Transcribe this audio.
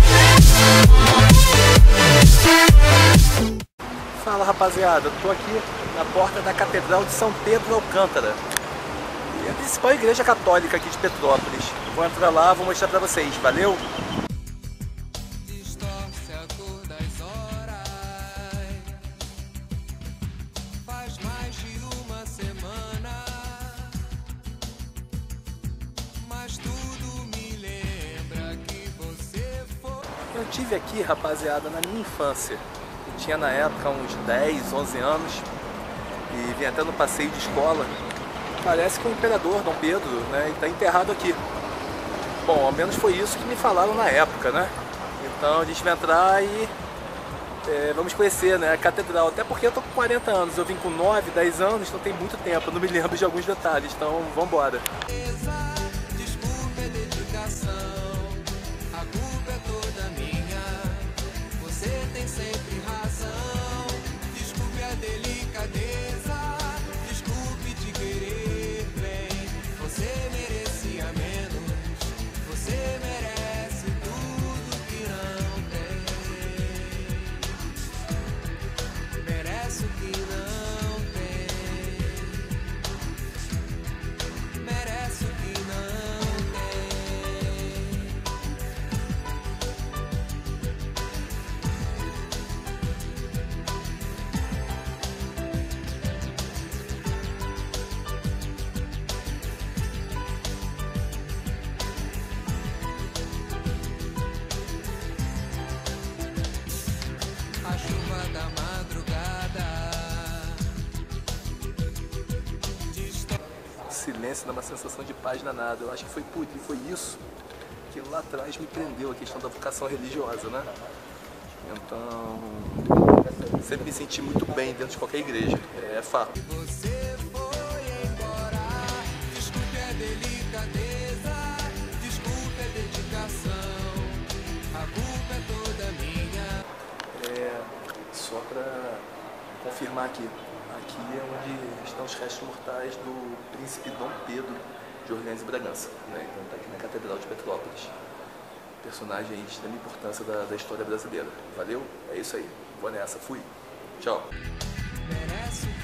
Fala rapaziada, tô aqui na porta da Catedral de São Pedro Alcântara. É a principal igreja católica aqui de Petrópolis. Vou entrar lá, vou mostrar pra vocês, valeu? Distorce a cor das horas. Faz mais de uma semana, mas tudo me lembra que você foi. Eu tive aqui, rapaziada, na minha infância. Eu tinha na época uns 10, 11 anos e vim até no passeio de escola. Parece que o imperador Dom Pedro, né, está enterrado aqui. Bom, ao menos foi isso que me falaram na época, né? Então a gente vai entrar e vamos conhecer, né, a catedral. Até porque eu tô com 40 anos, eu vim com 9, 10 anos, então tem muito tempo, eu não me lembro de alguns detalhes, então vamos embora. Desculpa, é dedicação, a culpa é toda minha. Você tem sempre razão. Desculpe a delicadeza, desculpe de querer bem. Você merecia menos, você merece tudo que não tem. Merece o que não tem. Merece o que não tem. A chuva da madrugada. O silêncio dá uma sensação de paz danada. Eu acho que foi isso que lá atrás me prendeu, a questão da vocação religiosa, né? Então, sempre me senti muito bem dentro de qualquer igreja, é fato. Você foi embora. Desculpe a delicadeza, desculpe a dedicação. A culpa é toda minha. Só para confirmar aqui, aqui é onde estão os restos mortais do príncipe Dom Pedro de Orleans e Bragança, né? Então está aqui na Catedral de Petrópolis. Personagem aí de extrema importância da história brasileira. Valeu? É isso aí. Vou nessa. Fui. Tchau. Merece